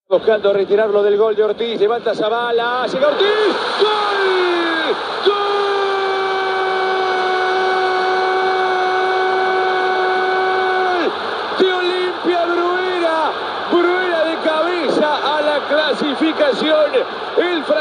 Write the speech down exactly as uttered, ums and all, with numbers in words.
Buscando retirarlo del gol de Ortiz, levanta Zabala, llega Ortiz, ¡gol! ¡Gol! De Olimpia Bruera, Bruera de cabeza a la clasificación, el